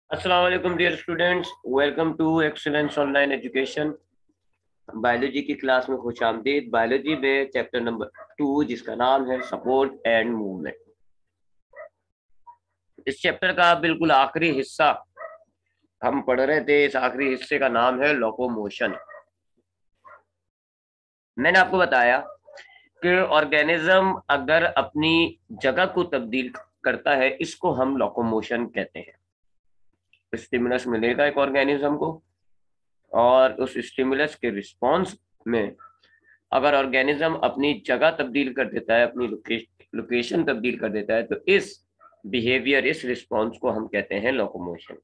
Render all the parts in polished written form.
अस्सलाम वालेकुम dear students, welcome to excellence online education. Biology की क्लास में खुश आमदीद। बायोलॉजी में चैप्टर नंबर 2 जिसका नाम है सपोर्ट एंड मूवमेंट। इस चैप्टर का बिल्कुल आखिरी हिस्सा हम पढ़ रहे थे। इस आखिरी हिस्से का नाम है लोकोमोशन। मैंने आपको बताया कि ऑर्गेनिज्म अगर अपनी जगह को तब्दील करता है, इसको हम लोकोमोशन कहते हैं। स्टिमुलस मिलेगा एक ऑर्गेनिज्म को, और उस स्टिमुलस के रिस्पॉन्स में अगर ऑर्गेनिज्म अपनी जगह तब्दील कर देता है, अपनी लोकेशन तब्दील कर देता है, तो इस बिहेवियर, इस रिस्पॉन्स को हम कहते हैं locomotion.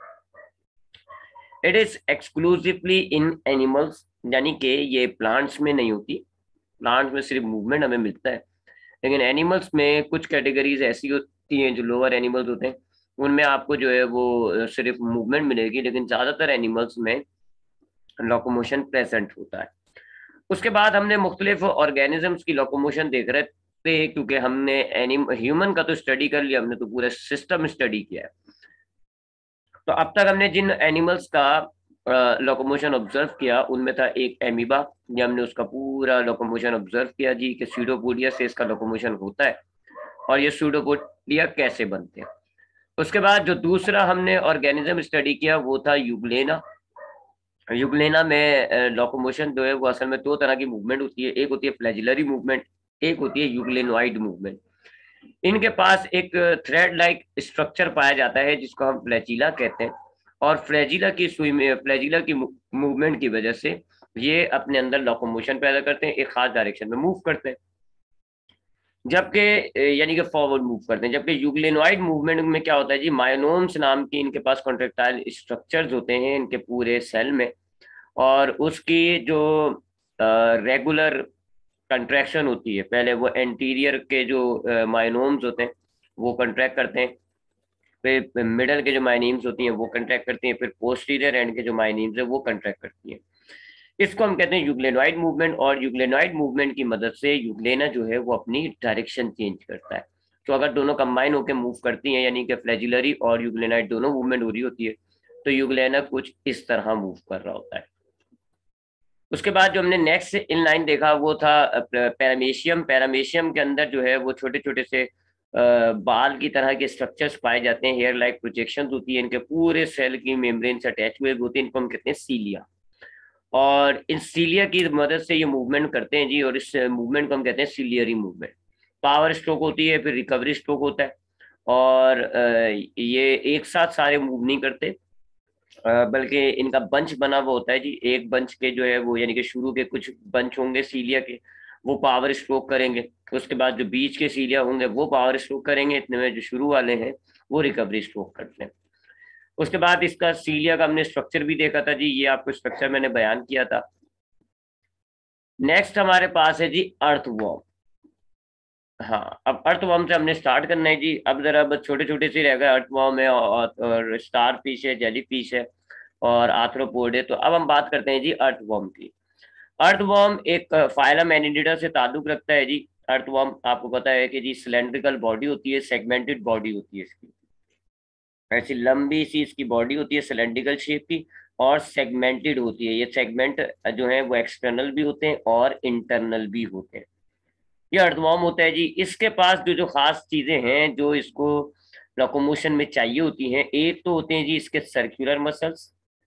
It is exclusively in animals, यानी कि ये प्लांट्स में नहीं होती। प्लांट्स में सिर्फ मूवमेंट हमें मिलता है, लेकिन एनिमल्स में कुछ कैटेगरीज ऐसी होती हैं जो लोअर एनिमल्स होते हैं, उनमें आपको जो है वो सिर्फ मूवमेंट मिलेगी, लेकिन ज्यादातर एनिमल्स में लोकोमोशन प्रेजेंट होता है। उसके बाद हमने मुख्तलिफ ऑर्गेनिजम्स की लोकोमोशन देख रहे थे, क्योंकि हमने ह्यूमन का तो स्टडी कर लिया, हमने तो पूरा सिस्टम स्टडी किया है। तो अब तक हमने जिन एनिमल्स का लोकोमोशन ऑब्जर्व किया, उनमें था एक एमीबा। ये हमने उसका पूरा लोकोमोशन ऑब्जर्व किया जी, कि स्यूडोपोडिया से इसका लोकोमोशन होता है और ये स्यूडोपोडिया कैसे बनते हैं। उसके बाद जो दूसरा हमने ऑर्गेनिज्म स्टडी किया वो था यूग्लेना। युगलेना में लोकोमोशन जो है वो असल में दो तरह की मूवमेंट होती है। एक होती है फ्लैजिलरी मूवमेंट, एक होती है यूग्लेनोइड मूवमेंट। इनके पास एक थ्रेड लाइक स्ट्रक्चर पाया जाता है जिसको हम फ्लैजिला कहते हैं, और फ्लैजिला की मूवमेंट की वजह से ये अपने अंदर लोकोमोशन पैदा करते हैं, एक खास डायरेक्शन में मूव करते हैं, जबकि यानी कि फॉरवर्ड मूव करते हैं। जबकि यूग्लेनोइड मूवमेंट में क्या होता है जी, मायोनोम्स नाम की इनके पास कॉन्ट्रेक्टाइल स्ट्रक्चर्स होते हैं इनके पूरे सेल में, और उसकी जो रेगुलर कंट्रैक्शन होती है, पहले वो एंटीरियर के जो माइनोम्स होते हैं वो कंट्रैक्ट करते हैं, फिर मिडल के जो माइनीम्स होती हैं वो कंट्रैक्ट करती हैं, फिर पोस्टीरियर एंड के जो माइनीम्स है वो कंट्रैक्ट करती हैं। इसको हम कहते हैं यूग्लेनोइड मूवमेंट, और यूग्लेनोइड मूवमेंट की मदद से यूग्लेना जो है वो अपनी डायरेक्शन चेंज करता है। तो अगर दोनों कंबाइन होकर मूव करती हैं, यानी कि फ्लैजिलरी और यूग्लेनोइड दोनों मूवमेंट हो रही होती है, तो यूग्लेना कुछ इस तरह मूव कर रहा होता है। उसके बाद जो हमने नेक्स्ट इनलाइन देखा वो था पैरामेशियम। पैरामेशियम के अंदर जो है वो छोटे छोटे से बाल की तरह के स्ट्रक्चर्स पाए जाते हैं, हेयर लाइक प्रोजेक्शन होती है, इनके पूरे सेल की मेम्ब्रेन से अटैच हुए होते हैं, इनको हम कहते हैं सीलिया। और इन सीलिया की मदद से ये मूवमेंट करते हैं जी, और इस मूवमेंट को हम कहते हैं सीलियरी मूवमेंट। पावर स्ट्रोक होती है, फिर रिकवरी स्ट्रोक होता है, और ये एक साथ सारे मूव नहीं करते, बल्कि इनका बंच बना हुआ होता है जी। एक बंच के जो है वो, यानी कि शुरू के कुछ बंच होंगे सीलिया के, वो पावर स्ट्रोक करेंगे। उसके बाद जो बीच के सीलिया होंगे वो पावर स्ट्रोक करेंगे, इतने में जो शुरू वाले हैं वो रिकवरी स्ट्रोक करते हैं। उसके बाद इसका सीलिया का हमने स्ट्रक्चर भी देखा था जी, ये आपको स्ट्रक्चर मैंने बयान किया था। नेक्स्ट हमारे पास है जी अर्थवॉर्म। हाँ, अब अर्थवॉर्म से हमने स्टार्ट करना है जी। अब जरा बस छोटे छोटे से रह गए। अर्थवॉर्म है और स्टार फिश है, जेली फिश है, और आर्थ्रोपोड है। तो अब हम बात करते हैं जी अर्थवॉर्म की। अर्थवॉर्म एक फाइलम एनिलिडा से ताल्लुक रखता है जी। अर्थवॉर्म आपको पता है कि जी सिलेंड्रिकल बॉडी होती है, सेगमेंटेड बॉडी होती है इसकी। ऐसी लंबी सी इसकी बॉडी होती है सिलेंड्रिकल शेप की, और सेगमेंटेड होती है। ये सेगमेंट जो है वो एक्सटर्नल भी होते हैं और इंटरनल भी होते हैं। ये अर्थवॉर्म होता है जी। इसके पास जो जो खास चीजें हैं जो इसको लोकोमोशन में चाहिए होती हैं, एक तो होते हैं जी इसके सर्कुलर मसल्स।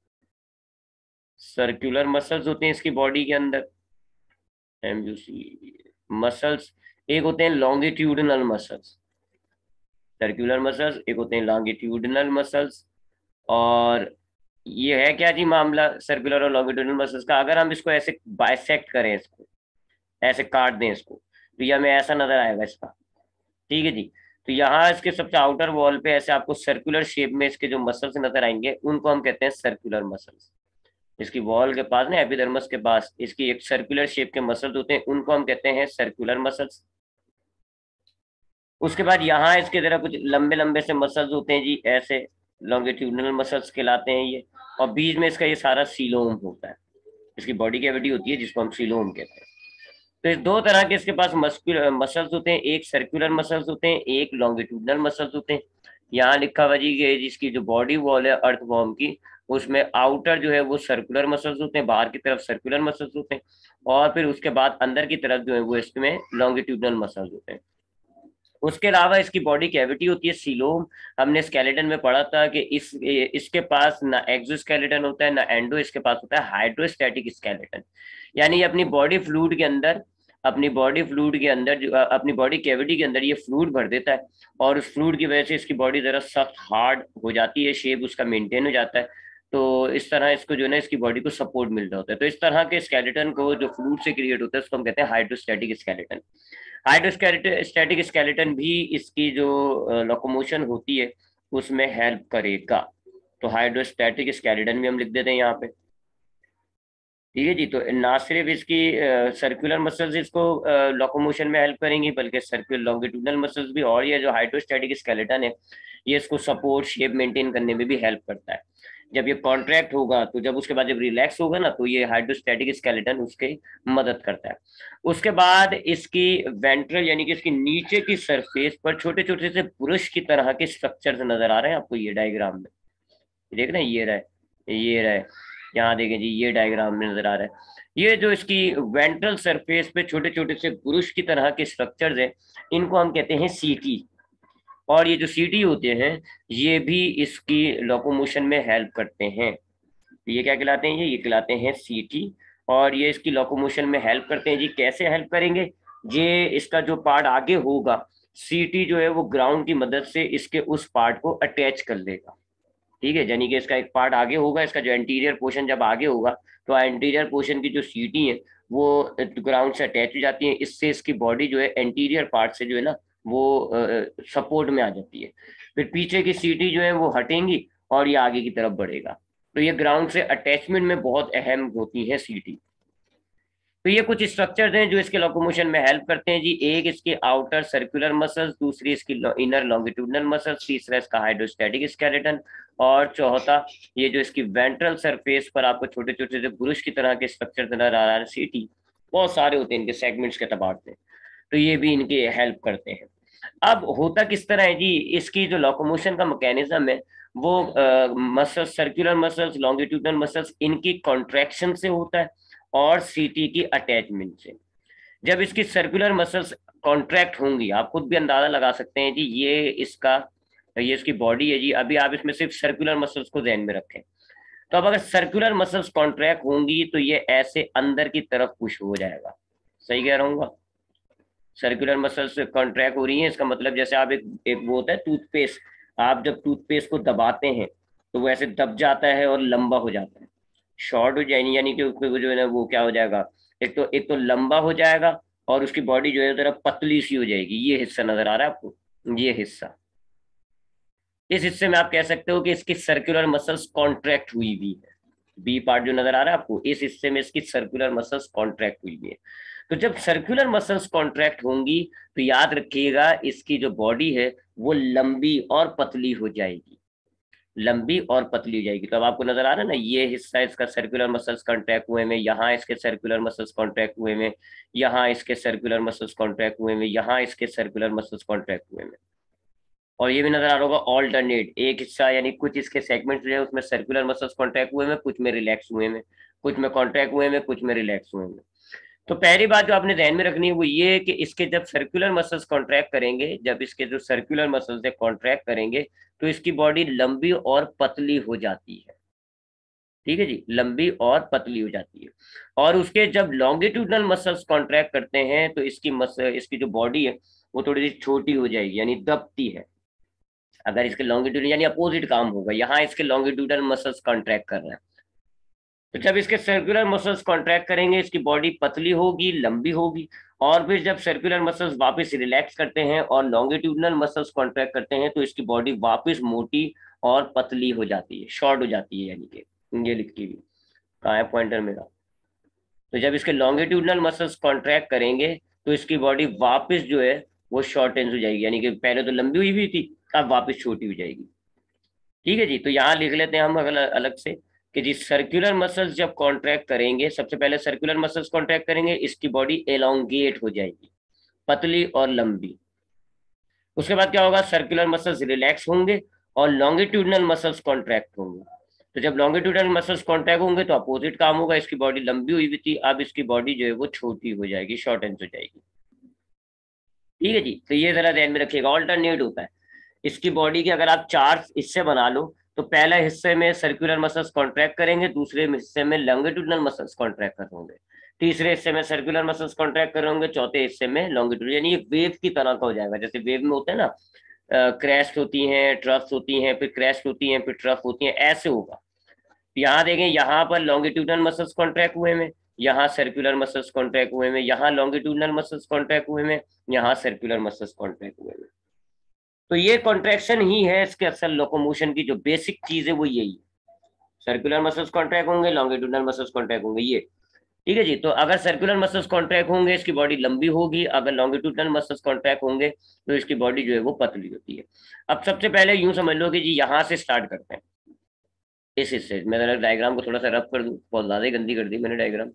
सर्कुलर मसल्स होते हैं इसकी बॉडी के अंदर, एमयूसी मसल्स। एक होते हैं लॉन्गिट्यूडनल मसल्स। सर्कुलर मसल्स एक होते हैं लॉन्गिट्यूडनल मसल्स। और ये है क्या जी मामला सर्कुलर और लॉन्गिट्यूडनल मसल्स का, अगर हम इसको ऐसे बाइसेक्ट करें, इसको ऐसे काट दें इसको, तो ये हमें ऐसा नजर आएगा इसका। ठीक है जी। तो यहाँ इसके सबसे आउटर वॉल पे ऐसे आपको सर्कुलर शेप में इसके जो मसल्स नजर आएंगे, उनको हम कहते हैं सर्कुलर मसल्स। इसकी वॉल के पास ना, एपिडर्मिस के पास इसकी एक सर्कुलर शेप के मसल्स होते हैं, उनको हम कहते हैं सर्कुलर मसल्स। उसके बाद यहाँ इसके जरा कुछ लंबे लंबे से मसल्स होते हैं जी, ऐसे लॉन्गिट्यूडनल मसल्स कहलाते हैं ये। और बीच में इसका ये सारा सीलोम होता है, इसकी बॉडी कैविटी होती है जिसको हम सीलोम कहते हैं। तो इस दो तरह के इसके पास मस्कुलर मसल्स होते हैं, एक सर्कुलर मसल्स होते हैं, एक लॉन्गिट्यूडनल मसल्स होते हैं। यहाँ लिखा हुआ जी कि जिसकी जो बॉडी वॉल है अर्थ वॉर्म की, उसमें आउटर जो है वो सर्कुलर मसल्स होते हैं, बाहर की तरफ सर्कुलर मसल्स होते हैं, और फिर उसके बाद अंदर की तरफ जो है वो इसमें लॉन्गिट्यूडनल मसल्स होते हैं। उसके अलावा इसकी बॉडी कैविटी होती है सीलोम। हमने स्केलेटन में पढ़ा था कि इसके पास ना एक्सोस्केलेटन होता है ना एंडो, इसके पास होता है हाइड्रोस्टैटिक स्केलेटन। यानी अपनी बॉडी फ्लूइड के अंदर, अपनी बॉडी कैविटी के अंदर ये फ्लूइड भर देता है, और उस फ्लूइड की वजह से इसकी बॉडी जरा सख्त हार्ड हो जाती है, शेप उसका मेंटेन हो जाता है। तो इस तरह इसको जो है ना इसकी बॉडी को सपोर्ट मिल रहा होता है। तो इस तरह के स्केलेटन को जो फ्लूइड से क्रिएट होता है उसको हम कहते हैं हाइड्रोस्टैटिक स्केलेटन। हाइड्रोस्टैटिक स्केलेटन भी इसकी जो लोकोमोशन होती है उसमें हेल्प करेगा। तो हाइड्रोस्टैटिक स्केलेटन भी हम लिख देते हैं यहाँ पे। ठीक है जी। तो ना सिर्फ इसकी सर्कुलर मसल्स इसको लोकोमोशन में हेल्प करेंगी, बल्कि सर्कुलर लॉन्गिट्यूडनल मसल्स भी, और ये जो हाइड्रोस्टैटिक स्केलेटन है ये इसको सपोर्ट शेप मेंटेन करने में भी हेल्प करता है। जब ये कॉन्ट्रैक्ट होगा तो जब उसके बाद जब रिलैक्स होगा ना तो ये हाइड्रोस्टैटिक स्केलेटन उसकी मदद करता है। उसके बाद इसकी वेंट्रल यानी कि इसकी नीचे की सरफेस पर छोटे छोटे से ब्रश की तरह के स्ट्रक्चर्स नजर आ रहे हैं आपको ये डायग्राम में। देख रहे हैं, ये रहे, यहाँ देखें जी, ये डायग्राम में नजर आ रहा है। ये जो इसकी वेंट्रल सरफेस पे छोटे छोटे से ब्रुश की तरह के स्ट्रक्चर्स हैं, इनको हम कहते हैं सीटी। और ये जो सीटी होते हैं ये भी इसकी लोकोमोशन में हेल्प करते हैं। तो ये क्या कहलाते हैं, ये कहलाते हैं सीटी। और ये इसकी लोकोमोशन में हेल्प करते हैं जी। कैसे हेल्प करेंगे, ये इसका जो पार्ट आगे होगा, सीटी जो है वो ग्राउंड की मदद से इसके उस पार्ट को अटैच कर लेगा। ठीक है, यानी कि इसका एक पार्ट आगे होगा, इसका जो एंटीरियर पोर्शन जब आगे होगा तो एंटीरियर पोर्शन की जो सीटी है वो ग्राउंड से अटैच हो जाती है। इससे इसकी बॉडी जो है एंटीरियर पार्ट से जो है ना वो सपोर्ट में आ जाती है। फिर पीछे की सीटी जो है वो हटेंगी और ये आगे की तरफ बढ़ेगा। तो ये ग्राउंड से अटैचमेंट में बहुत अहम होती है सीटी। तो ये कुछ स्ट्रक्चर्स हैं जो इसके लोकोमोशन में हेल्प करते हैं जी। एक इसकी आउटर सर्कुलर मसल्स, दूसरी इसकी इनर लॉन्गिट्यूडनल मसल्स, तीसरा इसका हाइड्रोस्टैटिक स्केलेटन, और चौथा ये जो इसकी वेंट्रल सरफेस पर आपको छोटे छोटे से ब्रुश की तरह के स्ट्रक्चर नजर आ रहा है सीटी, बहुत सारे होते हैं इनके सेगमेंट्स के तबार से। तो ये भी इनके हेल्प करते हैं। अब होता किस तरह है जी, इसकी जो लोकोमोशन का मैकेनिज्म है वो muscles, circular muscles, longitudinal muscles, इनकी कॉन्ट्रैक्शन से होता है और सीटी की अटैचमेंट से। जब इसकी सर्कुलर मसल्स कॉन्ट्रैक्ट होंगी, आप खुद भी अंदाजा लगा सकते हैं जी, ये इसकी बॉडी है जी। अभी आप इसमें सिर्फ सर्कुलर मसल्स को ध्यान में रखें। तो अब अगर सर्कुलर मसल्स कॉन्ट्रैक्ट होंगी तो ये ऐसे अंदर की तरफ पुश हो जाएगा। सही कह रहा हूँ, सर्कुलर मसल्स कॉन्ट्रैक्ट हो रही है, इसका मतलब जैसे आप एक वो होता है टूथपेस्ट, आप जब टूथपेस्ट को दबाते हैं तो वो ऐसे दब जाता है और लंबा हो जाता है, शॉर्ट हो जाएगी, यानी कि उसको जो है ना वो क्या हो जाएगा, एक तो लंबा हो जाएगा और उसकी बॉडी जो है जरा पतली सी हो जाएगी। ये हिस्सा नजर आ रहा है आपको, ये हिस्सा, इस हिस्से में आप कह सकते हो कि इसकी सर्कुलर मसल्स कॉन्ट्रैक्ट हुई हुई है। बी पार्ट जो नजर आ रहा है आपको, इस हिस्से में इसकी सर्कुलर मसल्स कॉन्ट्रैक्ट हुई हुई है। तो जब सर्कुलर मसल्स कॉन्ट्रैक्ट होंगी तो याद रखिएगा इसकी जो बॉडी है वो लंबी और पतली हो जाएगी, लंबी और पतली हो जाएगी। तो अब आपको नजर आ रहा है ना, ये हिस्सा इसका सर्कुलर मसल्स कॉन्ट्रैक्ट हुए में, यहाँ इसके सर्कुलर मसल्स कॉन्ट्रैक्ट हुए में, यहाँ इसके सर्कुलर मसल्स कॉन्ट्रैक्ट हुए में, यहाँ इसके सर्कुलर मसल्स कॉन्ट्रैक्ट हुए में। और ये भी नजर आ रहा होगा ऑल्टरनेट, एक हिस्सा यानी कुछ इसके सेगमेंट्स जो है उसमें सर्कुलर मसल्स कॉन्ट्रैक्ट हुए में, कुछ में रिलैक्स हुए में, कुछ में कॉन्ट्रैक्ट हुए में, कुछ में रिलैक्स हुए में। तो पहली बात जो आपने ध्यान में रखनी है वो ये है कि इसके जब सर्कुलर मसल्स कॉन्ट्रैक्ट करेंगे, जब इसके जो सर्कुलर मसल्स है कॉन्ट्रैक्ट करेंगे तो इसकी बॉडी लंबी और पतली हो जाती है। ठीक है जी, लंबी और पतली हो जाती है। और उसके जब लॉन्गिट्यूडनल मसल्स कॉन्ट्रैक्ट करते हैं तो इसकी जो बॉडी है वो थोड़ी सी छोटी हो जाएगी, यानी दबती है। अगर इसके लॉन्गिट्यूड यानी अपोजिट काम होगा, यहाँ इसके लॉन्गिट्यूडल मसल्स कॉन्ट्रैक्ट कर रहे हैं, तो जब इसके सर्कुलर मसल्स कॉन्ट्रैक्ट करेंगे इसकी बॉडी पतली होगी, लंबी होगी। और फिर जब सर्कुलर मसल्स वापस रिलैक्स करते हैं और लॉन्गिट्यूडनल मसल्स कॉन्ट्रैक्ट करते हैं तो इसकी बॉडी वापस मोटी और पतली हो जाती है, शॉर्ट हो जाती है, यानी कि ये लिखी हुई कहाँ है पॉइंटर मेरा। तो जब इसके लॉन्गिट्यूडनल मसल्स कॉन्ट्रैक्ट करेंगे तो इसकी बॉडी वापस जो है वो शॉर्टेंस हो जाएगी, यानी कि पहले तो लंबी हुई थी अब वापस छोटी हो जाएगी। ठीक है जी। तो यहाँ लिख लेते हैं हम अलग अलग से कि जी सर्कुलर मसल्स जब कॉन्ट्रैक्ट करेंगे, सबसे पहले सर्कुलर मसल्स कॉन्ट्रैक्ट करेंगे, इसकी बॉडी एलोंगेट हो जाएगी, पतली और लंबी। उसके बाद क्या होगा, सर्कुलर मसल्स रिलैक्स होंगे और लॉन्गिट्यूडनल मसल्स कॉन्ट्रैक्ट होंगे। तो जब लॉन्गिट्यूडनल मसल्स कॉन्ट्रैक्ट होंगे तो अपोजिट काम होगा, इसकी बॉडी लंबी हुई भी थी, अब इसकी बॉडी जो है वो छोटी हो जाएगी, शॉर्टन हो जाएगी। ठीक है जी, तो ये जरा ध्यान में रखिएगा, ऑल्टरनेट होता है इसकी बॉडी के। अगर आप चार हिस्से बना लो तो पहले हिस्से में सर्कुलर मसल्स कॉन्ट्रैक्ट करेंगे, दूसरे हिस्से में लॉन्गिट्यूडनल मसल्स कॉन्ट्रैक्ट कर होंगे, तीसरे हिस्से में सर्कुलर मसल्स कॉन्ट्रैक्ट कर होंगे, चौथे हिस्से में लॉन्गिट्यूड, यानी ये वेव की तरह का हो जाएगा। जैसे वेव में होता है ना, क्रैश होती हैं, ट्रफ्स होती हैं, फिर क्रैश होती हैं, फिर ट्रफ होती हैं, ऐसे होगा। यहाँ देखें, यहाँ पर लॉन्गिट्यूडनल मसल्स कॉन्ट्रैक्ट हुए में, यहाँ सर्कुलर मसल्स कॉन्ट्रैक्ट हुए में, यहाँ लॉन्गिट्यूडनल मसल्स कॉन्ट्रैक्ट हुए में, यहाँ सर्कुलर मसल्स कॉन्ट्रैक्ट हुए में। तो ये कॉन्ट्रैक्शन ही है इसके असल लोकोमोशन की जो बेसिक चीज है वो यही है। सर्कुलर मसल्स कॉन्ट्रैक्ट होंगे, लॉन्गिट्यूडनल मसल्स कॉन्ट्रैक्ट होंगे, ये ठीक है जी। तो अगर सर्कुलर मसल्स कॉन्ट्रैक्ट होंगे इसकी बॉडी लंबी होगी, अगर लॉन्गिट्यूडनल मसल्स कॉन्ट्रैक्ट होंगे तो इसकी बॉडी जो है वो पतली होती है। अब सबसे पहले यूं समझ लो कि जी यहाँ से स्टार्ट करते हैं, इस हिस्से मैं जरा डायग्राम को थोड़ा सा रफ कर दूं, बहुत ज्यादा ही गंदी कर दी मैंने डायग्राम।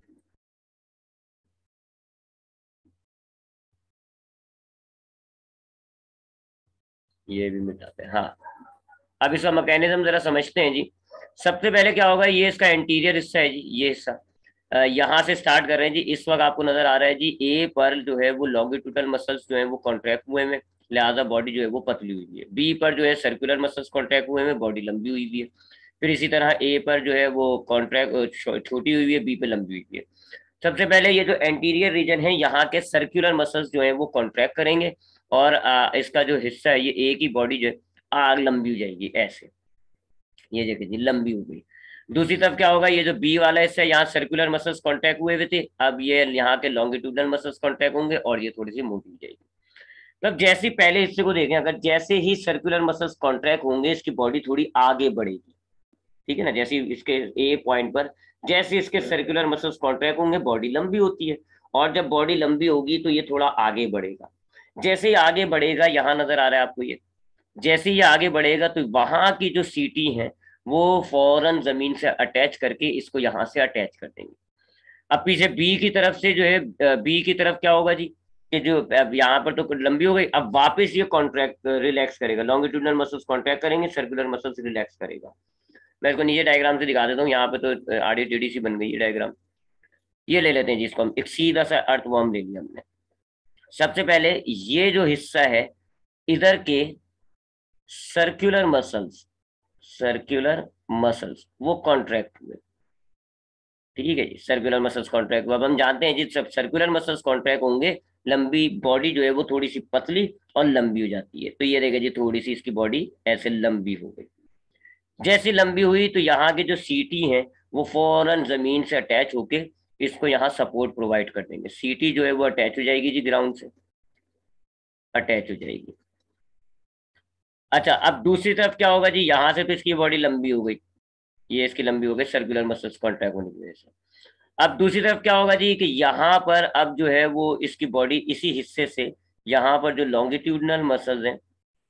ये भी मिटाते हैं, हाँ। अब इसका मैकेनिज्म जरा समझते हैं जी। सबसे पहले क्या होगा, ये इसका इंटीरियर हिस्सा है जी, ये हिस्सा यहाँ से स्टार्ट कर रहे हैं जी। इस वक्त आपको नजर आ रहा है जी, ए पर जो है वो लॉन्गिट्यूडनल मसल्स जो है वो कॉन्ट्रैक्ट हुए हैं, लिहाजा बॉडी जो है वो पतली हुई है। बी पर जो है सर्कुलर मसल्स कॉन्ट्रैक्ट हुए हैं, बॉडी लंबी हुई है। फिर इसी तरह ए पर जो है वो कॉन्ट्रैक्ट छोटी हुई है, बी पे लंबी हुई है। सबसे पहले ये जो एंटीरियर रीजन है यहाँ के सर्कुलर मसल्स जो है वो कॉन्ट्रैक्ट करेंगे और इसका जो हिस्सा है ये ए की बॉडी जो है आग लंबी हो जाएगी ऐसे, ये देखिए जी लंबी हो गई। दूसरी तरफ क्या होगा, ये जो बी वाला हिस्सा है यहाँ सर्कुलर मसल्स कॉन्ट्रैक्ट हुए हुए थे, अब ये यहाँ के लॉन्गिट्यूडनल मसल्स कॉन्ट्रैक्ट होंगे और ये थोड़ी सी मोटी हो जाएगी। मतलब जैसे पहले हिस्से को देखें, अगर जैसे ही सर्कुलर मसल्स कॉन्ट्रैक्ट होंगे इसकी बॉडी थोड़ी आगे बढ़ेगी, ठीक है ना। जैसे इसके ए पॉइंट पर जैसे इसके सर्कुलर मसल्स कॉन्ट्रैक्ट होंगे बॉडी लंबी होती है, और जब बॉडी लंबी होगी तो ये थोड़ा आगे बढ़ेगा। जैसे ही आगे बढ़ेगा, यहाँ नजर आ रहा है आपको ये, जैसे ये आगे बढ़ेगा तो वहां की जो सीटी है वो फौरन जमीन से अटैच करके इसको यहाँ से अटैच कर देंगे। अब पीछे बी की तरफ से जो है, बी की तरफ क्या होगा जी, कि जो अब यहाँ पर तो लंबी हो गई, अब वापस ये कॉन्ट्रैक्ट रिलैक्स करेगा, लॉन्गिट्यूडनल मसल्स कॉन्ट्रैक्ट करेंगे, सर्कुलर मसल्स रिलैक्स करेगा। मैं इसको नीचे डायग्राम से दिखा देता हूँ, यहाँ पे तो आड़ी टेढ़ी सी बन गई है डायग्राम। ये ले लेते हैं जिसको हम एक सीधा सा अर्थवर्म ले लिया हमने। सबसे पहले ये जो हिस्सा है इधर के सर्कुलर मसल्स, सर्कुलर मसल्स वो कॉन्ट्रैक्ट हुए, ठीक है जी। सर्कुलर मसल्स कॉन्ट्रैक्ट हुआ, अब हम जानते हैं जी सब सर्कुलर मसल्स कॉन्ट्रैक्ट होंगे, लंबी बॉडी जो है वो थोड़ी सी पतली और लंबी हो जाती है। तो ये देखिए जी थोड़ी सी इसकी बॉडी ऐसे लंबी हो गई। जैसी लंबी हुई तो यहाँ की जो सीटी है वो फौरन जमीन से अटैच होके इसको यहाँ सपोर्ट प्रोवाइड कर देंगे। सीटी जो है वो अटैच हो जाएगी जी, ग्राउंड से अटैच हो जाएगी। अच्छा, अब दूसरी तरफ क्या होगा जी, यहाँ से तो इसकी बॉडी लंबी हो गई, ये इसकी लंबी हो गई सर्कुलर मसल्स कॉन्ट्रैक्ट होने की वजह से। अब दूसरी तरफ क्या होगा जी, कि यहाँ पर अब जो है वो इसकी बॉडी इसी हिस्से से, यहाँ पर जो लॉन्गिट्यूडनल मसल्स हैं,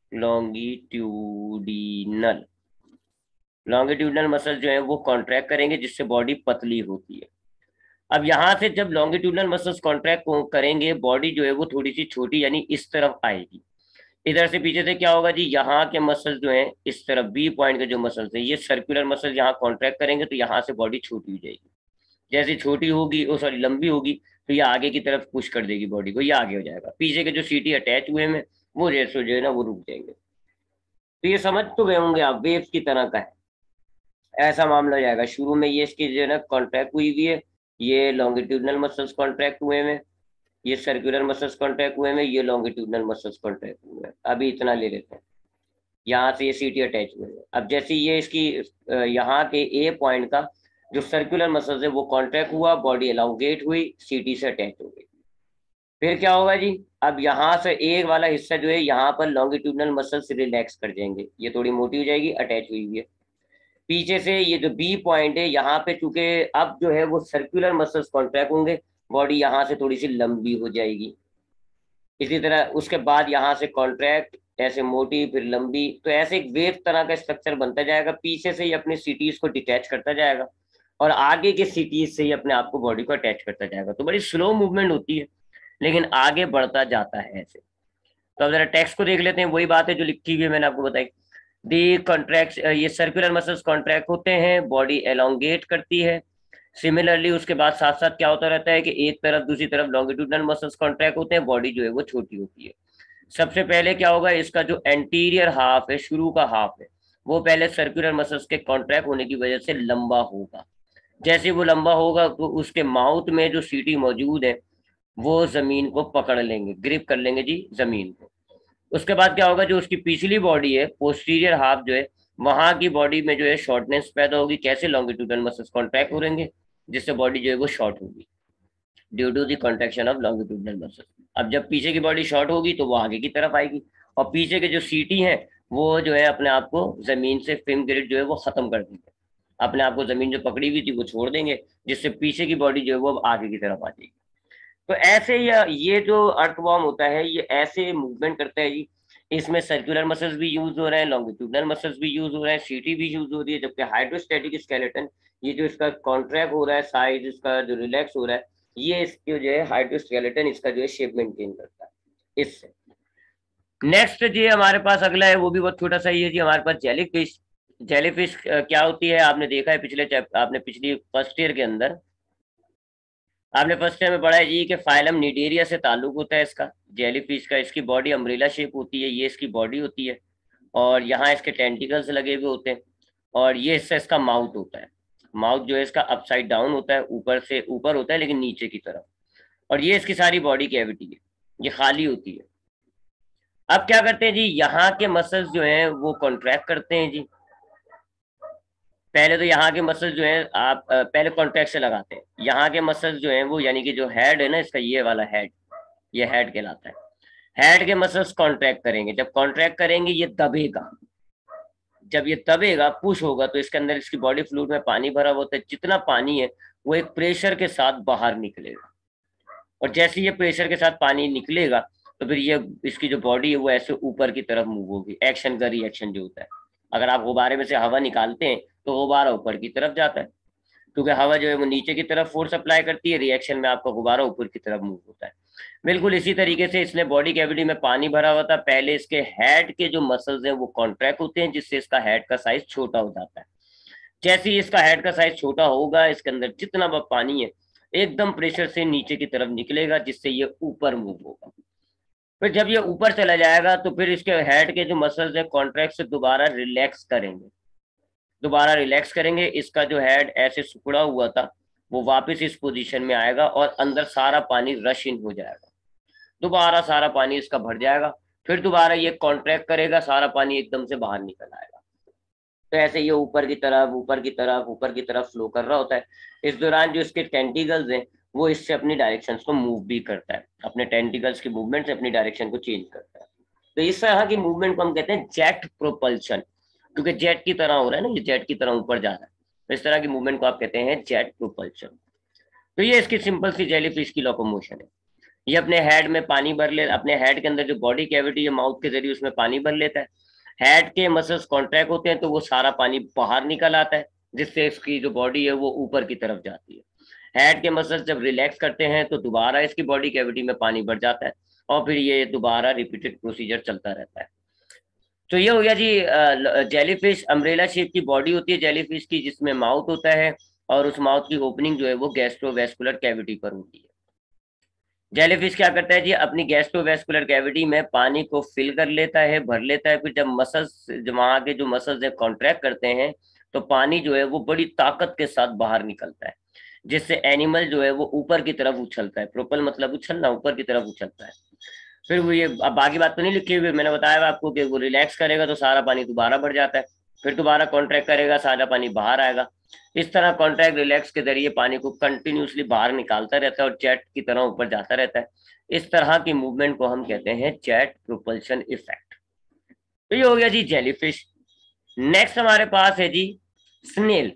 लॉन्गिट्यूडिनल लॉन्गिट्यूडनल मसल जो है वो कॉन्ट्रैक्ट करेंगे जिससे बॉडी पतली होती है। अब यहाँ से जब लॉन्गिट्यूडनल मसल्स कॉन्ट्रैक्ट करेंगे बॉडी जो है वो थोड़ी सी छोटी यानी इस तरफ आएगी। इधर से पीछे से क्या होगा जी, यहाँ के मसल्स जो हैं इस तरफ बी पॉइंट के जो मसल्स हैं ये सर्कुलर मसल यहाँ कॉन्ट्रैक्ट करेंगे तो यहाँ से बॉडी छोटी हो जाएगी। जैसे छोटी होगी, ओ सॉरी लंबी होगी, तो ये आगे की तरफ पुश कर देगी बॉडी को, ये आगे हो जाएगा। पीछे के जो सीटी अटैच हुए हैं वो रेसो जो है ना वो रुक जाएंगे। तो ये समझ तो गए होंगे आप, वेव्स की तरह का है, ऐसा मामला हो जाएगा। शुरू में ये इसकी जो है ना कॉन्ट्रैक्ट हुई हुई है, ये लॉन्गिट्यूडनल मसल्स कॉन्ट्रैक्ट हुए हैं, ये सर्कुलर मसल्स कॉन्ट्रैक्ट हुए हैं, ये लॉन्गिट्यूडनल मसल्स कॉन्ट्रैक्ट हुए हैं। अभी इतना ले लेते हैं, यहाँ से ये सीटी अटैच हुए हैं। अब जैसे ये इसकी यहाँ के ए पॉइंट का जो सर्कुलर मसल्स है वो कॉन्ट्रैक्ट हुआ, बॉडी एलोंगेट हुई, सीटी से अटैच हो गई। फिर क्या होगा जी, अब यहाँ से ए वाला हिस्सा जो है यहाँ पर लॉन्गिट्यूडनल मसल्स रिलैक्स कर जाएंगे, ये थोड़ी मोटी हो जाएगी, अटैच हुई हुई है। पीछे से ये जो बी पॉइंट है यहाँ पे चूंकि अब जो है वो सर्कुलर मसल्स कॉन्ट्रैक्ट होंगे, बॉडी यहाँ से थोड़ी सी लंबी हो जाएगी। इसी तरह उसके बाद यहाँ से कॉन्ट्रैक्ट, ऐसे मोटी फिर लंबी, तो ऐसे एक वेव तरह का स्ट्रक्चर बनता जाएगा। पीछे से ही अपने सीटीज को डिटैच करता जाएगा और आगे के सीटीज से ही अपने आप को बॉडी को अटैच करता जाएगा। तो बड़ी स्लो मूवमेंट होती है लेकिन आगे बढ़ता जाता है ऐसे। तो अब जरा टेक्स्ट को देख लेते हैं, वही बात है जो लिखी हुई है मैंने आपको बताई। दी कॉन्ट्रैक्ट, ये सर्कुलर मसल्स कॉन्ट्रैक्ट होते हैं, बॉडी एलोंगेट करती है। सिमिलरली उसके बाद साथ साथ क्या होता रहता है कि एक तरफ दूसरी तरफ लॉन्गिट्यूडनल मसल्स कॉन्ट्रैक्ट होते हैं, बॉडी जो है वो छोटी होती है। सबसे पहले क्या होगा, इसका जो एंटीरियर हाफ है, शुरू का हाफ है, वो पहले सर्कुलर मसल्स के कॉन्ट्रैक्ट होने की वजह से लंबा होगा। जैसे वो लंबा होगा तो उसके माउथ में जो सीटी मौजूद है वो जमीन को पकड़ लेंगे, ग्रिप कर लेंगे जी जमीन को। उसके बाद क्या होगा, जो उसकी पिछली बॉडी है, पोस्टीरियर हाफ जो है, वहां की बॉडी में जो है शॉर्टनेस पैदा होगी। कैसे? लॉन्गिट्यूडनल मसल्स कॉन्ट्रैक्ट करेंगे, जिससे बॉडी जो है वो शॉर्ट होगी, due to the contraction of longitudinal muscle. अब जब पीछे की बॉडी शॉर्ट होगी तो वो आगे की तरफ आएगी, और पीछे के जो सीटी हैं वो जो है अपने आप को जमीन से फिल्म ग्रिड जो है वो खत्म कर देंगे, अपने आप को जमीन जो पकड़ी हुई थी वो छोड़ देंगे, जिससे पीछे की बॉडी जो है वो आगे की तरफ आ जाएगी। तो ऐसे ये जो अर्थवॉर्म होता है ये ऐसे मूवमेंट करता है जी। इसमें सर्कुलर मसल्स भी यूज हो रहे हैं, लॉन्गिट्यूडनल मसल्स भी यूज हो रहे हैं, सीटी भी यूज हो रही है। जबकि हाइड्रोस्टैटिक स्केलेटन, ये जो इसका कॉन्ट्रैक्ट हो रहा है, साइज इसका जो रिलैक्स हो रहा है, ये इसके जो है हाइड्रोस्केलेटन इसका जो है शेप मेंटेन करता है इससे। नेक्स्ट जी हमारे पास अगला है, वो भी बहुत छोटा सा ही है जी, हमारे पास जेलीफिश। जेलीफिश क्या होती है, आपने देखा है आपने पिछली फर्स्ट ईयर के अंदर आपने फर्स्ट ईयर में पढ़ा है जी कि फाइलम निडेरिया से ताल्लुक होता है इसका, जेलीफिश का। इसकी बॉडी अम्ब्रेला शेप होती है, ये इसकी बॉडी होती है, और यहाँ इसके टेंटिकल्स लगे हुए होते हैं, और ये हिस्सा इसका माउथ होता है। माउथ जो है इसका अपसाइड डाउन होता है, ऊपर से ऊपर होता है लेकिन नीचे की तरफ, और ये इसकी सारी बॉडी कैविटी है, ये खाली होती है। अब क्या करते हैं जी, यहाँ के मसल्स जो हैं वो कॉन्ट्रैक्ट करते हैं जी। पहले तो यहाँ के मसल्स जो हैं आप पहले कॉन्ट्रैक्शन लगाते हैं। यहाँ के मसल्स जो हैं वो, यानी कि जो हेड है ना इसका, ये वाला हेड, ये हेड कहलाता है। हेड के मसल्स कॉन्ट्रैक्ट करेंगे, जब कॉन्ट्रैक्ट करेंगे ये दबेगा, जब ये दबेगा पुश होगा तो इसके अंदर, इसकी बॉडी फ्लूइड में पानी भरा होता है, जितना पानी है वो एक प्रेशर के साथ बाहर निकलेगा, और जैसे ये प्रेशर के साथ पानी निकलेगा तो फिर ये इसकी जो बॉडी है वो ऐसे ऊपर की तरफ मूव होगी। एक्शन का रिएक्शन जो होता है, अगर आप गुब्बारे में से हवा निकालते हैं तो गुब्बारा ऊपर की तरफ जाता है, क्योंकि हवा जो है वो नीचे की तरफ फोर्स अप्लाई करती है, रिएक्शन में आपका गुब्बारा ऊपर की तरफ मूव होता है। बिल्कुल इसी तरीके से इसने बॉडी कैविटी में पानी भरा हुआ था, पहले इसके हेड के जो मसल्स हैं वो कॉन्ट्रैक्ट होते हैं, जिससे इसका हेड का साइज छोटा हो जाता है। जैसे ही इसका हेड का साइज छोटा होगा, इसके अंदर जितना पानी है एकदम प्रेशर से नीचे की तरफ निकलेगा, जिससे ये ऊपर मूव होगा। फिर जब ये ऊपर चला जाएगा तो फिर इसके हेड के जो मसल्स हैं कॉन्ट्रैक्ट से दोबारा रिलैक्स करेंगे, दोबारा रिलैक्स करेंगे। इसका जो हेड ऐसे सिकुड़ा हुआ था वो वापस इस पोजीशन में आएगा, और अंदर सारा पानी रश इन हो जाएगा, दोबारा सारा पानी इसका भर जाएगा। फिर दोबारा ये कॉन्ट्रैक्ट करेगा, सारा पानी एकदम से बाहर निकल आएगा। तो ऐसे ये ऊपर की तरफ ऊपर की तरफ ऊपर की तरफ फ्लो कर रहा होता है। इस दौरान जो इसके टेंटिकल्स हैं वो इससे अपनी डायरेक्शन को मूव भी करता है, अपने टेंटिकल्स की मूवमेंट से अपनी डायरेक्शन को चेंज करता है। तो इस तरह की मूवमेंट को हम कहते हैं जेट प्रोपल्शन, क्योंकि जेट की तरह हो रहा है ना, ये जेट की तरह ऊपर जा रहा है, तो इस तरह की मूवमेंट को आप कहते हैं जेट प्रोपल्शन। तो ये इसकी सिंपल सी जेलीफिश की लोकोमोशन है। ये अपने हेड में पानी भर ले, अपने हेड के अंदर जो बॉडी कैविटी है माउथ के जरिए उसमें पानी भर लेता है। हेड के मसल्स कॉन्ट्रैक्ट होते हैं तो वो सारा पानी बाहर निकल आता है, जिससे इसकी जो बॉडी है वो ऊपर की तरफ जाती है। हेड के मसल्स जब रिलैक्स करते हैं तो दोबारा इसकी बॉडी कैविटी में पानी भर जाता है, और फिर ये दोबारा रिपीटेड प्रोसीजर चलता रहता है। तो ये हो गया जी जेलीफिश। अम्ब्रेला शेप की बॉडी होती है जेलीफिश की, जिसमें माउथ होता है, और उस माउथ की ओपनिंग जो है वो गैस्ट्रोवेस्कुलर कैविटी पर होती है। जेलीफिश क्या करता है जी, अपनी गैस्ट्रोवेस्कुलर कैविटी में पानी को फिल कर लेता है, भर लेता है। फिर जब मसल्स, जब वहां के जो मसल्स है कॉन्ट्रैक्ट करते हैं तो पानी जो है वो बड़ी ताकत के साथ बाहर निकलता है, जिससे एनिमल जो है वो ऊपर की तरफ उछलता है। प्रोपल मतलब उछलना, ऊपर की तरफ उछलता है। फिर वो ये, अब बाकी बात तो नहीं लिखी हुई, मैंने बताया आपको कि वो रिलैक्स करेगा तो सारा पानी दोबारा भर जाता है, फिर दोबारा कॉन्ट्रैक्ट करेगा, सारा पानी बाहर आएगा। इस तरह कॉन्ट्रैक्ट रिलैक्स के जरिए पानी को कंटिन्यूसली बाहर निकालता रहता है और जेट की तरह ऊपर जाता रहता है। इस तरह की मूवमेंट को हम कहते हैं जेट प्रोपल्शन इफेक्ट। तो ये हो गया जी जेलीफिश। नेक्स्ट हमारे पास है जी स्नेल।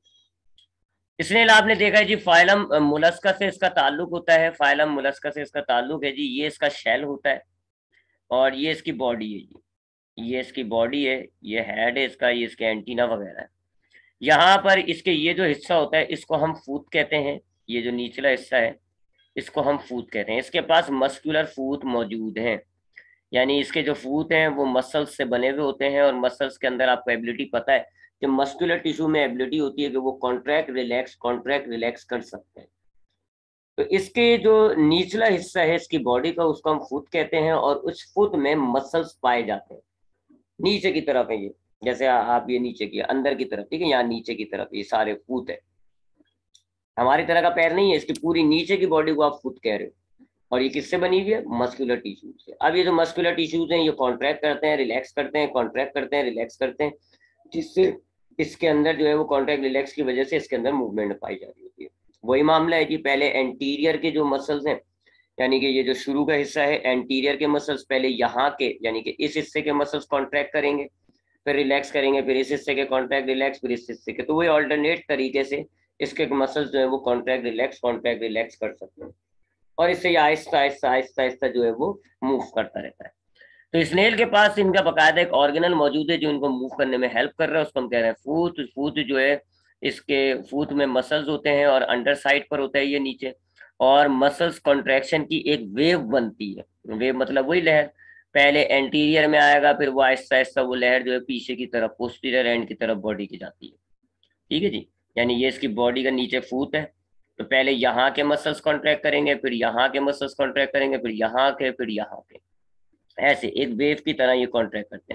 स्नेल आपने देखा है जी, फाइलम मोलस्का से इसका ताल्लुक होता है, फाइलम मोलस्का से इसका ताल्लुक है जी। ये इसका शेल होता है, और ये इसकी बॉडी है जी, ये इसकी बॉडी है, ये हेड है इसका, ये इसके एंटीना वगैरह है। यहाँ पर इसके ये जो हिस्सा होता है इसको हम फूट कहते हैं, ये जो निचला हिस्सा है इसको हम फूट कहते हैं। इसके पास मस्कुलर फूट मौजूद हैं, यानी इसके जो फूट हैं वो मसल्स से बने हुए होते हैं, और मसल्स के अंदर आपको एबिलिटी पता है कि मस्कुलर टिश्यू में एबिलिटी होती है कि वो कॉन्ट्रैक्ट रिलैक्स कर सकते हैं। तो इसके जो निचला हिस्सा है इसकी बॉडी का, उसको हम फुट कहते हैं, और उस फुट में मसल्स पाए जाते हैं। नीचे की तरफ है ये, जैसे आप ये नीचे की अंदर की तरफ, ठीक है, यहाँ नीचे की तरफ ये सारे फुट है। हमारी तरह का पैर नहीं है, इसकी पूरी नीचे की बॉडी को आप फुट कह रहे हो। और ये किससे बनी हुई है? मस्कुलर टिश्यूज से। अब ये जो मस्कुलर टिश्यूज हैं ये कॉन्ट्रैक्ट करते हैं, रिलैक्स करते हैं, कॉन्ट्रैक्ट करते हैं, रिलैक्स करते हैं, जिससे इसके अंदर जो है वो कॉन्ट्रैक्ट रिलैक्स की वजह से इसके अंदर मूवमेंट पाई जा रही होती है। वही मामला है कि पहले एंटीरियर के जो मसल्स हैं, यानी कि ये जो शुरू का हिस्सा है एंटीरियर के मसल्स, पहले यहाँ के यानी कि इस हिस्से के मसल्स कॉन्ट्रैक्ट करेंगे, फिर रिलैक्स करेंगे, फिर इस हिस्से के कॉन्ट्रैक्ट रिलैक्स, फिर इस हिस्से के, तो वही ऑल्टरनेट तरीके से इसके मसल्स जो है वो कॉन्ट्रैक्ट रिलैक्स कर सकते हैं, और इससे ये आहिस्ता आहिस्ता आहिस्ता आहिस्ता जो है वो मूव करता रहता है। तो स्नेल के पास इनका बकायदा एक ऑर्गेनल मौजूद है जो इनको मूव करने में हेल्प कर रहा है, उसको हम कह रहे हैं फूट। फूट जो है, इसके फूट में मसल्स होते हैं और अंडर साइड पर होता है ये नीचे, और मसल्स कॉन्ट्रैक्शन की एक वेव बनती है। वेव मतलब वही लहर, पहले एंटीरियर में आएगा, फिर वो आहिस्ता आहिस्ता वो लहर जो है पीछे की तरफ, पोस्टीरियर एंड की तरफ बॉडी की जाती है। ठीक है जी। यानी ये इसकी बॉडी का नीचे फूट है, तो पहले यहाँ के मसल्स कॉन्ट्रैक्ट करेंगे, फिर यहाँ के मसल्स कॉन्ट्रैक्ट करेंगे, फिर यहाँ के, ऐसे एक वेव की तरह ये कॉन्ट्रैक्ट करते हैं।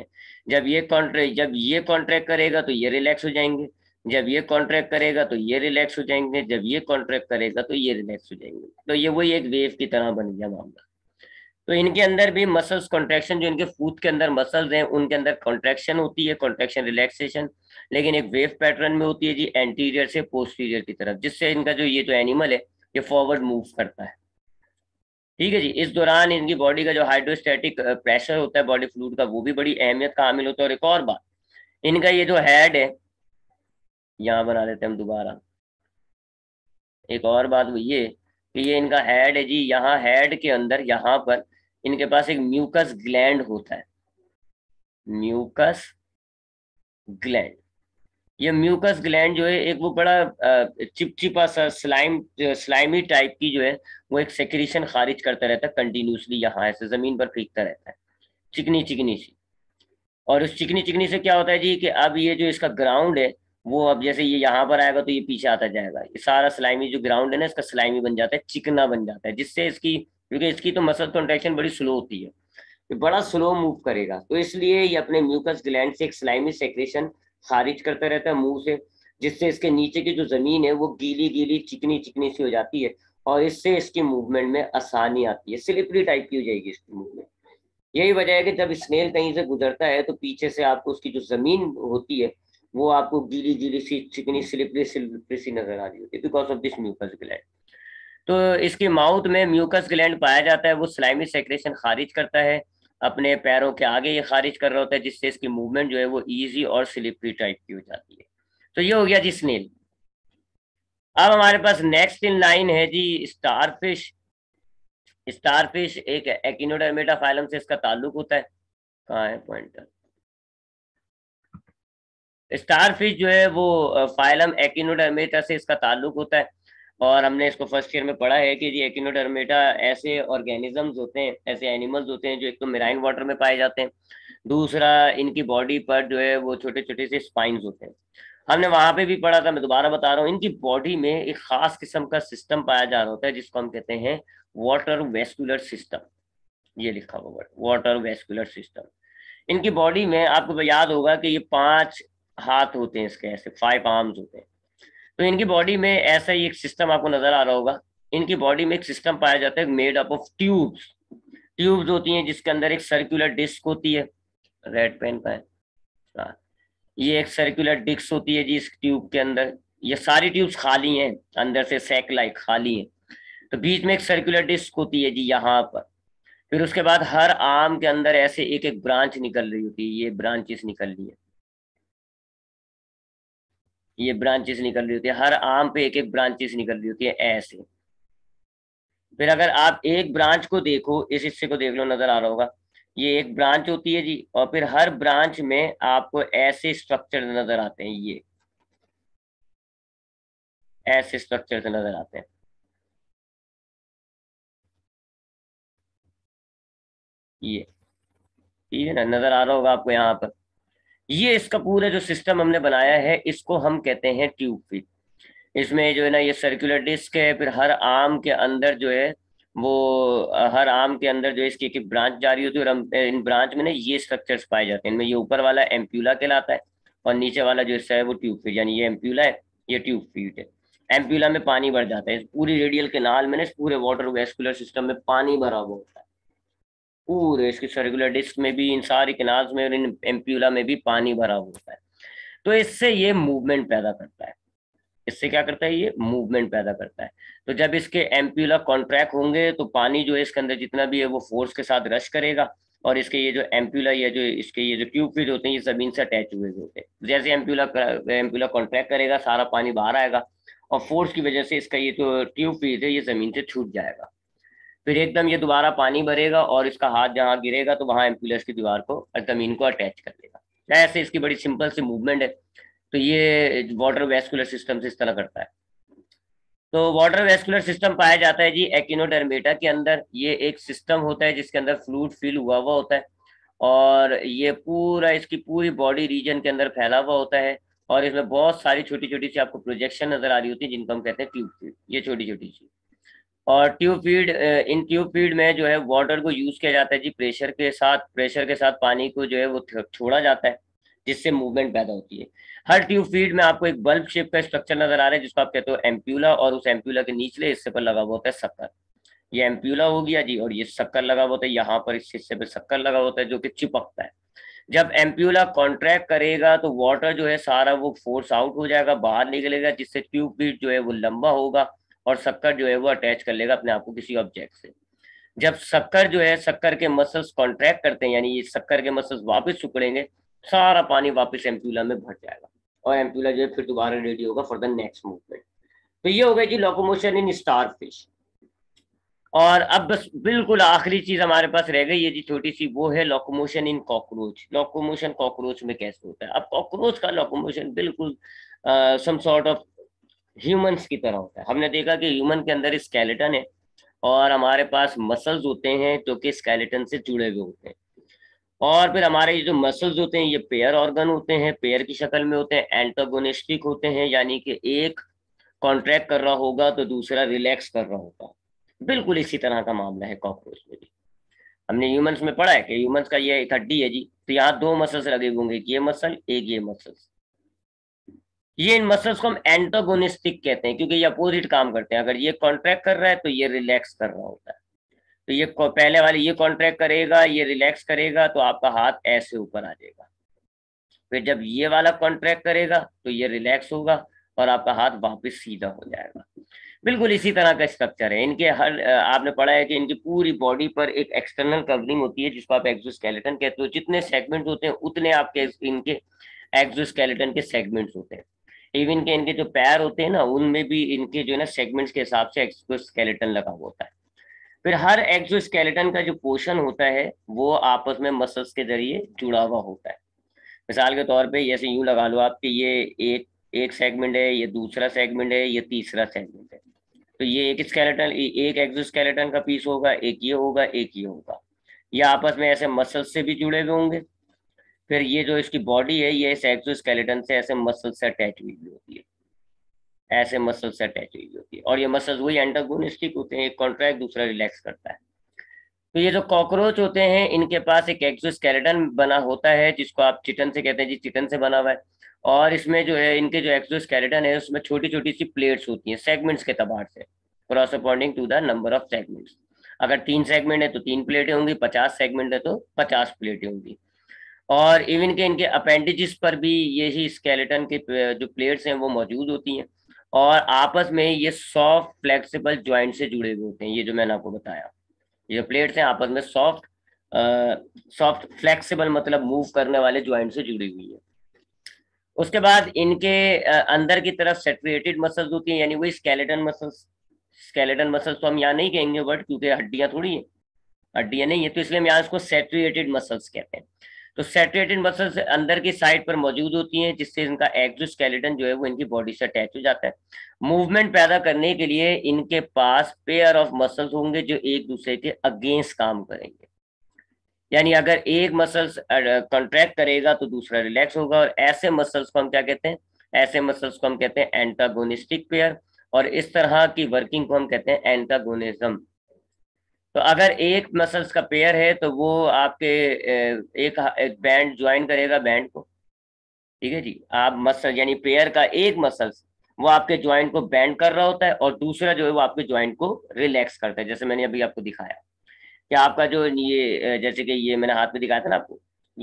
जब ये कॉन्ट्रैक्ट करेगा तो ये रिलैक्स हो जाएंगे, जब ये कॉन्ट्रैक्ट करेगा तो ये रिलैक्स हो जाएंगे, जब ये कॉन्ट्रैक्ट करेगा तो ये रिलैक्स हो जाएंगे। तो ये वही एक वेव की तरह बन गया मामला। तो इनके अंदर भी मसल्स कॉन्ट्रैक्शन, जो इनके फूट के अंदर मसल्स हैं उनके अंदर कॉन्ट्रैक्शन होती है, कॉन्ट्रैक्शन रिलैक्सेशन, लेकिन एक वेव पैटर्न में होती है जी, एंटीरियर से पोस्टीरियर की तरफ, जिससे इनका जो ये जो एनिमल है ये फॉरवर्ड मूव करता है। ठीक है जी। इस दौरान इनकी बॉडी का जो हाइड्रोस्टैटिक प्रेशर होता है बॉडी फ्लूइड का, वो भी बड़ी अहमियत का हामिल होता है। और एक और बात, इनका ये जो हेड है, यहाँ बना देते हैं हम दोबारा, एक और बात वो ये कि ये इनका हेड है जी, यहाँ हेड के अंदर यहाँ पर इनके पास एक म्यूकस ग्लैंड होता है। म्यूकस ग्लैंड, ये म्यूकस ग्लैंड जो है एक वो बड़ा चिपचिपा सा स्लाइमी टाइप की जो है वो एक सेक्रीशन खारिज करता रहता है कंटिन्यूसली, यहाँ ऐसे जमीन पर फेंकता रहता है, चिकनी चिकनी सी। और उस चिकनी चिकनी से क्या होता है जी कि अब ये जो इसका ग्राउंड है वो, अब जैसे ये यहाँ पर आएगा तो ये पीछे आता जाएगा, ये सारा स्लाइमी जो ग्राउंड है ना इसका स्लाइमी बन जाता है, चिकना बन जाता है, जिससे इसकी, क्योंकि इसकी तो मसल कॉन्ट्रैक्शन बड़ी स्लो होती है, ये बड़ा स्लो मूव करेगा, तो इसलिए ये अपने म्यूकस ग्लैंड से एक स्लाइमी सेक्रेशन खारिज करता रहता है मुंह से, जिससे इसके नीचे की जो जमीन है वो गीली गीली चिकनी चिकनी सी हो जाती है, और इससे इसकी मूवमेंट में आसानी आती है, स्लिपरी टाइप की हो जाएगी इसकी मूवमेंट। यही वजह है कि जब स्नेल कहीं से गुजरता है तो पीछे से आपको उसकी जो जमीन होती है वो आपको गीली गीली सी चिकनी स्लिपरी स्लिपरी सी नजर आ रही होती है, because of this mucus gland. तो इसकी माउथ में म्यूकस ग्लैंड पाया जाता है, वो स्लाइमी सेक्रेशन खारिज करता है, अपने पैरों के आगे ये खारिज कर रहा होता है, जिससे इसकी मूवमेंट जो है वो इजी और स्लिपरी टाइप की हो जाती है। तो ये हो गया जी स्नेल। अब हमारे पास नेक्स्ट इन लाइन है जी स्टारफिश। स्टारफिश एक एकिनोडर्मेटा फाइलम से इसका ताल्लुक होता है। कहाँ है पॉइंटर? स्टारफिश जो है वो फाइलम एकिनोडर्मेटा से इसका ताल्लुक होता है, और हमने इसको फर्स्ट ईयर में पढ़ा है कि जी एकिनोडर्मेटा ऐसे ऑर्गेनिजम्स होते हैं, ऐसे एनिमल्स होते हैं जो एक तो मेराइन वाटर में पाए जाते हैं, दूसरा इनकी बॉडी पर जो है वो छोटे छोटे से स्पाइंस होते हैं। हमने वहां पे भी पढ़ा था, मैं दोबारा बता रहा हूँ, इनकी बॉडी में एक खास किस्म का सिस्टम पाया जा रहा होता है जिसको हम कहते हैं वाटर वेस्कुलर सिस्टम। ये लिखा हुआ वर्ड, वाटर वेस्कुलर सिस्टम। इनकी बॉडी में आपको याद होगा कि ये 5 हाथ होते हैं इसके, ऐसे 5 आर्म्स होते हैं। तो इनकी बॉडी में ऐसा ही एक सिस्टम आपको नजर आ रहा होगा। इनकी बॉडी में एक सिस्टम पाया जाता है made up of tubes. Tubes होती हैं जिसके अंदर एक सर्कुलर डिस्क होती है। रेड पेन का है। हाँ, ये एक सर्कुलर डिस्क होती है जी इस ट्यूब के अंदर। ये सारी ट्यूब्स खाली हैं, अंदर से सैक लाइक खाली हैं। तो बीच में एक सर्कुलर डिस्क होती है जी यहाँ पर। फिर उसके बाद हर आर्म के अंदर ऐसे एक एक ब्रांच निकल रही होती है, ये ब्रांचेस निकल रही है, ये ब्रांचेस निकल रही होती है, हर आर्म पे एक एक ब्रांचेस निकल रही होती है ऐसे। फिर अगर आप एक ब्रांच को देखो, इस हिस्से को देख लो, नजर आ रहा होगा, ये एक ब्रांच होती है जी, और फिर हर ब्रांच में आपको ऐसे स्ट्रक्चर नजर आते हैं, ये ऐसे स्ट्रक्चर से नजर आते हैं। ये ठीक है ना, नजर आ रहा होगा आपको यहाँ पर। ये इसका पूरा जो सिस्टम हमने बनाया है इसको हम कहते हैं ट्यूब फीड। इसमें जो है ना ये सर्कुलर डिस्क है, फिर हर आर्म के अंदर जो है वो हर आर्म के अंदर जो है इसकी एक ब्रांच जारी होती है, और इन ब्रांच में ना ये स्ट्रक्चर्स पाए जाते हैं। इनमें ये ऊपर वाला एम्प्यूला कहलाता है, और नीचे वाला जो हिस्सा है वो ट्यूब फीड, यानी ये एम्प्यूला है, ये ट्यूब फीड है। एम्प्यूला में पानी भर जाता है, इस पूरी रेडियल केनाल में ना, इस पूरे वाटर वेस्कुलर सिस्टम में पानी भरा हुआ होता है पूरे इसकी सर्कुलर डिस्क में भी, इन सारी केनाल्स में और इन एम्प्यूला में भी पानी भरा हुआ होता है। तो इससे ये मूवमेंट पैदा करता है। इससे क्या करता है, ये मूवमेंट पैदा करता है। तो जब इसके एम्प्यूला कॉन्ट्रैक्ट होंगे तो पानी जो है इसके अंदर जितना भी है वो फोर्स के साथ रश करेगा, और इसके ये जो एम्प्यूला या जो इसके ये जो ट्यूब फीड होते हैं ये जमीन से अटैच हुए होते हैं। जैसे एम्प्यूला कॉन्ट्रैक्ट करेगा सारा पानी बाहर आएगा, और फोर्स की वजह से इसका ये जो ट्यूब फीड है ये जमीन से छूट जाएगा। फिर एकदम ये दोबारा पानी भरेगा और इसका हाथ जहाँ गिरेगा तो वहां एम्पुलस की दीवार को जमीन को अटैच कर लेगा। ऐसे इसकी बड़ी सिंपल सी मूवमेंट है। तो ये वाटर वेस्कुलर सिस्टम से इस तरह करता है। तो वाटर वेस्कुलर सिस्टम पाया जाता है जी एकिनोडर्मेटा के अंदर। ये एक सिस्टम होता है जिसके अंदर फ्लूइड फिल हुआ हुआ होता है, और ये पूरा इसकी पूरी बॉडी रीजन के अंदर फैला हुआ होता है। और इसमें बहुत सारी छोटी छोटी सी आपको प्रोजेक्शन नजर आ रही होती है जिनको हम कहते हैं ट्यूब फीड, ये छोटी छोटी सी। और ट्यूब फीड, इन ट्यूब फीड में जो है वाटर को यूज किया जाता है जी प्रेशर के साथ पानी को जो है वो छोड़ा जाता है, जिससे मूवमेंट पैदा होती है। हर ट्यूब फीड में आपको एक बल्ब शेप का स्ट्रक्चर नजर आ रहा है जिसको आप कहते हो एम्प्यूला, और उस एम्प्यूला के निचले हिस्से पर लगा हुआ होता है शक्कर। ये एम्प्यूला हो गया जी, और ये शक्कर लगा हुआ होता है यहाँ पर, इस हिस्से पे शक्कर लगा होता है जो कि चिपकता है। जब एम्प्यूला कॉन्ट्रैक्ट करेगा तो वाटर जो है सारा वो फोर्स आउट हो जाएगा, बाहर निकलेगा, जिससे ट्यूब फीड जो है वो लंबा होगा, और शक्कर जो है वो अटैच कर लेगा अपने आप को किसी ऑब्जेक्ट से। जब शक्कर जो है, शक्कर के मसल्स कॉन्ट्रैक्ट करते हैं, यानी ये शक्कर के मसल्स वापस सिकुड़ेंगे, सारा पानी वापस एम्प्यूला में भर जाएगा, और एम्प्यूला जो है फिर दोबारा रेडी होगा फॉर द नेक्स्ट मूवमेंट। तो ये हो गई जी लोकोमोशन इन स्टार फिश। और अब बस बिल्कुल आखिरी चीज हमारे पास रह गई है जी छोटी सी, वो है locomotion in cockroach. Locomotion cockroach में कैसे होता है? अब कॉकरोच का लोकोमोशन बिल्कुल सम सॉर्ट ऑफ ह्यूमंस की तरह होता है। हमने देखा कि ह्यूमन के अंदर स्केलेटन है, और हमारे पास मसल्स होते हैं जो कि स्केलेटन से जुड़े हुए होते हैं। और फिर हमारे ये जो मसल्स होते हैं ये पेयर ऑर्गन होते हैं, पेयर की शक्ल में होते हैं, एंटागोनिस्टिक होते हैं, यानी कि एक कॉन्ट्रैक्ट कर रहा होगा तो दूसरा रिलैक्स कर रहा होगा। बिल्कुल इसी तरह का मामला है कॉकरोच में भी। हमने ह्यूमंस में पढ़ा है कि ह्यूमंस का ये एक हड्डी है जी, तो यहाँ दो मसल्स लगे होंगे, एक ये मसल एक ये मसल्स। ये इन मसल्स को हम एंटागोनिस्टिक कहते हैं क्योंकि ये अपोजिट काम करते हैं। अगर ये कॉन्ट्रैक्ट कर रहा है तो ये रिलैक्स कर रहा होता है। तो ये पहले वाले ये कॉन्ट्रैक्ट करेगा, ये रिलैक्स करेगा, तो आपका हाथ ऐसे ऊपर आ जाएगा। फिर जब ये वाला कॉन्ट्रैक्ट करेगा तो ये रिलैक्स होगा, और आपका हाथ वापस सीधा हो जाएगा। बिल्कुल इसी तरह का स्ट्रक्चर है इनके। हर आपने पढ़ा है कि इनकी पूरी बॉडी पर एक एक्सटर्नल कवरिंग होती है जिसको आप एक्सोस्केलेटन कहते हो। जितने सेगमेंट होते हैं उतने आपके इनके एक्सोस्केलेटन के सेगमेंट्स होते हैं। इवन के इनके जो पैर होते हैं ना, उनमें भी इनके जो है ना सेगमेंट्स के हिसाब से एक्सोस्केलेटन लगा हुआ होता है। फिर हर एक्सोस्केलेटन का जो पोर्शन होता है वो आपस में मसल्स के जरिए जुड़ा हुआ होता है। मिसाल के तौर पे जैसे यूं लगा लो आप कि ये एक एक सेगमेंट है, ये दूसरा सेगमेंट है, ये तीसरा सेगमेंट है। तो ये एक स्केलेटन, एक एक्सोस्केलेटन का पीस होगा, एक ये होगा, एक ये होगा। ये आपस में ऐसे मसल से भी जुड़े हुए होंगे। फिर ये जो इसकी बॉडी है ये इस एक्सोस्केलेटन से ऐसे मसल से अटैच हुई हुई होती है, ऐसे मसल से अटैच हुई होती है। और ये मसल्स वही एंटागोनिस्टिक होते हैं, एक कॉन्ट्रैक्ट दूसरा रिलैक्स करता है। तो ये जो कॉकरोच होते हैं इनके पास एक एक्सोस्केलेटन बना होता है जिसको आप चिटन से कहते हैं जी, चिटन से बना हुआ है। और इसमें जो है इनके जो एक्सोस्केलेटन है उसमें छोटी छोटी सी प्लेट्स होती हैं सेगमेंट्स के तबार से, corresponding to the number of segments. अगर 3 सेगमेंट है तो 3 प्लेटें होंगी, 50 सेगमेंट है तो 50 प्लेटें होंगी। और इवन के इनके अपेंडिजेस पर भी यही स्केलेटन के जो प्लेट्स हैं वो मौजूद होती हैं, और आपस में ये सॉफ्ट फ्लेक्सिबल ज्वाइंट से जुड़े हुए होते हैं। ये जो मैंने आपको बताया, ये प्लेट्स हैं आपस में सॉफ्ट सॉफ्ट फ्लेक्सिबल मतलब मूव करने वाले ज्वाइंट से जुड़ी हुई है। उसके बाद इनके अंदर की तरफ सेटरेटेड मसल्स होती हैं, यानी वही स्केलेटन मसल्स। स्केलेटन मसल्स तो हम यहाँ नहीं कहेंगे बट क्योंकि हड्डियां थोड़ी है, हड्डियां नहीं है, तो इसलिए हम यहाँ इसको सेटरेटेड मसल्स कहते हैं। तो सेटरेटेड मसल्स अंदर की साइड पर मौजूद होती हैं जिससे इनका एक्सोस्केलेटन जो है वो इनकी बॉडी से अटैच हो जाता है। मूवमेंट पैदा करने के लिए इनके पास पेयर ऑफ मसल्स होंगे जो एक दूसरे के अगेंस्ट काम करेंगे। यानी अगर एक मसल्स कॉन्ट्रैक्ट करेगा तो दूसरा रिलैक्स होगा, और ऐसे मसल्स को हम क्या कहते हैं, ऐसे मसल्स को हम कहते हैं एंटागोनिस्टिक पेयर, और इस तरह की वर्किंग को हम कहते हैं एंटागोनिज्म। तो अगर एक मसल्स का पेयर है तो वो आपके एक बैंड ज्वाइन करेगा बैंड को, ठीक है जी। आप मसल यानी पेयर का एक मसल्स वो आपके ज्वाइंट को बैंड कर रहा होता है, और दूसरा जो है वो आपके ज्वाइंट को रिलैक्स करता है, जैसे मैंने अभी आपको दिखाया कि आपका जो ये जैसे कि ये मैंने हाथ में दिखाया था ना आपको,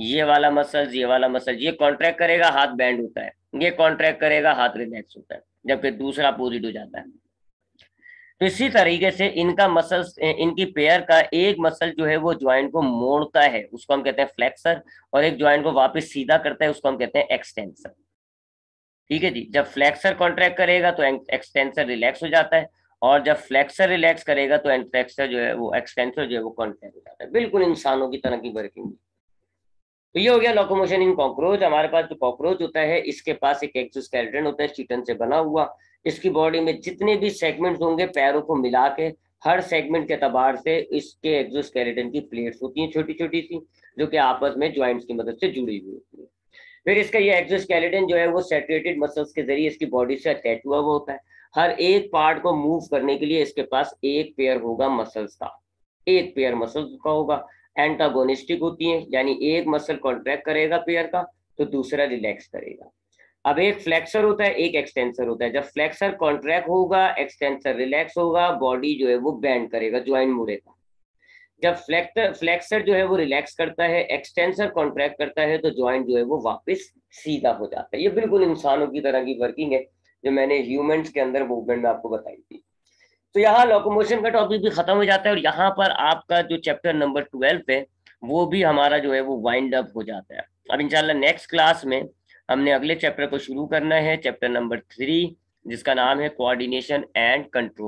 ये वाला मसल ये कॉन्ट्रैक्ट करेगा, हाथ बैंड होता है, ये कॉन्ट्रैक्ट करेगा, हाथ रिलैक्स होता है, जबकि दूसरा अपोजिट हो जाता है। तो इसी तरीके से इनका मसल्स, इनकी पेयर का एक मसल जो है वो ज्वाइंट को मोड़ता है, उसको हम कहते हैं फ्लेक्सर, और एक ज्वाइंट को वापस सीधा करता है, उसको हम कहते हैं एक्सटेंसर। ठीक है जी। जब फ्लेक्सर कॉन्ट्रैक्ट करेगा तो एक्सटेंसर रिलैक्स हो जाता है, और जब फ्लेक्सर रिलैक्स करेगा तो फ्लेक्सर जो है वो एक्सटेंसर जो है वो कॉन्ट्रैक्ट हो जाता है, बिल्कुल इंसानों की तरह की वर्किंग। तो ये हो गया लोकोमोशन इन कॉकरोच। हमारे पास जो कॉकरोच होता है इसके पास एक एक्सोस्केलेटन होता है चिटन से बना हुआ। इसकी बॉडी में जितने भी सेगमेंट्स होंगे पैरों को मिला के, हर सेगमेंट के तबार से इसके एक्सोस्केलेटन की प्लेट्स होती हैं छोटी छोटी सी, जो कि आपस में ज्वाइंट्स की मदद से जुड़ी हुई होती है। फिर इसका ये एक्सोस्केलेटन जो है वो सेटरेटेड मसल्स के जरिए इसकी बॉडी से अटैच हुआ हुआ होता है। हर एक पार्ट को मूव करने के लिए इसके पास एक पेयर होगा मसल्स का, एक पेयर मसल्स का होगा। एंटागोनिस्टिक होती है, यानी एक मसल कॉन्ट्रैक्ट करेगा पेयर का तो दूसरा रिलैक्स करेगा। अब एक फ्लेक्सर होता है, एक एक्सटेंसर होता है। जब फ्लेक्सर कॉन्ट्रैक्ट होगा, एक्सटेंसर रिलैक्स होगा, बॉडी जो है वो बैंड करेगा, ज्वाइंट मुड़ेगा। जब फ्लेक्सर जो है वो रिलैक्स करता है, एक्सटेंसर कॉन्ट्रैक्ट करता है, तो ज्वाइंट जो है वो वापस सीधा हो जाता है। ये बिल्कुल इंसानों की तरह की वर्किंग है जो मैंने ह्यूमंस के अंदर मूवमेंट में आपको बताई थी। तो यहाँ लोकोमोशन का टॉपिक भी खत्म हो जाता है, और यहाँ पर आपका जो चैप्टर नंबर 12 है वो भी हमारा जो है वो वाइंड अप हो जाता है। अब इंशाल्लाह नेक्स्ट क्लास में हमने अगले चैप्टर को शुरू करना है, चैप्टर नंबर 3, जिसका नाम है कोऑर्डिनेशन एंड कंट्रोल।